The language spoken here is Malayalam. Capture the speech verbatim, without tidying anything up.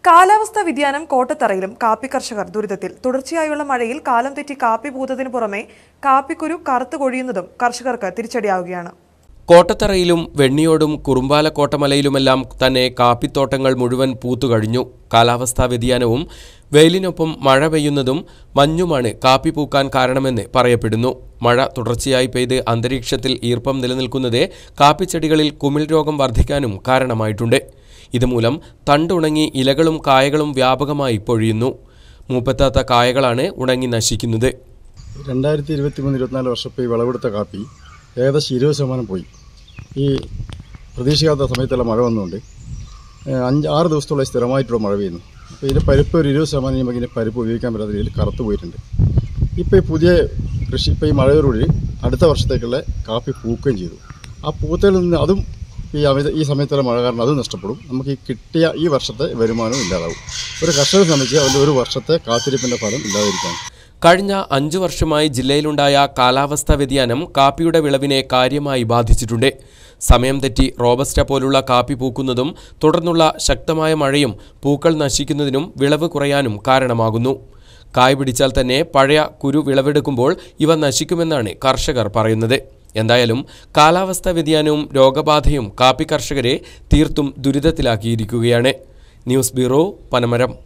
കാലാവസ്ഥാ വ്യതിയാനം കോട്ടത്തറയിലും കാപ്പി കർഷകർ ദുരിതത്തിൽ. തുടർച്ചയായുള്ള മഴയിൽ കാലം തെറ്റി കാപ്പി പൂത്തതിനു പുറമെ കാപ്പിക്കുരു കറുത്തു കൊഴിയുന്നതും കർഷകർക്ക് തിരിച്ചടിയാവുകയാണ്. കോട്ടത്തറയിലും വെണ്ണിയോടും കുറുമ്പാലക്കോട്ടമലയിലുമെല്ലാം തന്നെ കാപ്പിത്തോട്ടങ്ങൾ മുഴുവൻ പൂത്തുകഴിഞ്ഞു. കാലാവസ്ഥാ വ്യതിയാനവും വെയിലിനൊപ്പം മഴ പെയ്യുന്നതും മഞ്ഞുമാണ് കാപ്പി പൂക്കാൻ കാരണമെന്ന് പറയപ്പെടുന്നു. മഴ തുടർച്ചയായി പെയ്ത് അന്തരീക്ഷത്തിൽ ഈർപ്പം നിലനിൽക്കുന്നത് കാപ്പിച്ചെടികളിൽ കുമിൾ രോഗം വർദ്ധിക്കാനും കാരണമായിട്ടുണ്ട്. ഇതുമൂലം തണ്ടുണങ്ങി ഇലകളും കായകളും വ്യാപകമായി പൊഴിയുന്നു. മൂപ്പത്താത്ത കായകളാണ് ഉണങ്ങി നശിക്കുന്നത്. രണ്ടായിരത്തി ഇരുപത്തി മൂന്ന് ഇരുപത്തിനാല് വർഷത്തെ ഈ വിളവെടുത്ത കാപ്പി ഏകദേശം ഇരുപത് ശതമാനം പോയി. ഈ പ്രതീക്ഷിക്കാത്ത സമയത്തുള്ള മഴ വന്നുകൊണ്ട് അഞ്ച് ആറ് ദിവസത്തോളം സ്ഥിരമായിട്ടുള്ള മഴ പെയ്യുന്നു. അപ്പോൾ ഇതിൻ്റെ പരിപ്പ് ഒരു ഇരുപത് ശതമാനം കഴിയുമ്പോൾ ഇതിൻ്റെ പരിപ്പ് ഉപയോഗിക്കാൻ പറ്റാത്ത രീതിയിൽ കറുത്ത് പോയിട്ടുണ്ട്. ഇപ്പോൾ ഈ പുതിയ കൃഷി ഇപ്പോൾ ഈ മഴയോടുകൂടി അടുത്ത വർഷത്തേക്കുള്ള കാപ്പി പൂക്കുകയും ചെയ്തു. ആ പൂത്തയിൽ നിന്ന് അതും ഈ അമിത ഈ സമയത്തുള്ള മഴ കാരണം അത് നഷ്ടപ്പെടും. നമുക്ക് ഈ കിട്ടിയ ഈ വർഷത്തെ വരുമാനവും ഇല്ലാതാവും. ഒരു കർഷകരെ സംബന്ധിച്ച് അതിൻ്റെ ഒരു വർഷത്തെ കാത്തിരിപ്പിൻ്റെ ഫലം ഇല്ലാതിരിക്കാൻ. കഴിഞ്ഞ അഞ്ചു വർഷമായി ജില്ലയിലുണ്ടായ കാലാവസ്ഥാ വ്യതിയാനം കാപ്പിയുടെ വിളവിനെ കാര്യമായി ബാധിച്ചിട്ടുണ്ട്. സമയം തെറ്റി റോബസ്റ്റ പോലുള്ള കാപ്പി പൂക്കുന്നതും തുടർന്നുള്ള ശക്തമായ മഴയും പൂക്കൾ നശിക്കുന്നതിനും വിളവ് കുറയാനും കാരണമാകുന്നു. കായ് പിടിച്ചാൽ തന്നെ പഴയ കുരു വിളവെടുക്കുമ്പോൾ ഇവ നശിക്കുമെന്നാണ് കർഷകർ പറയുന്നത്. എന്തായാലും കാലാവസ്ഥാ വ്യതിയാനവും രോഗബാധയും കാപ്പി കർഷകരെ തീർത്തും ദുരിതത്തിലാക്കിയിരിക്കുകയാണ്. News bureau, Panamaram.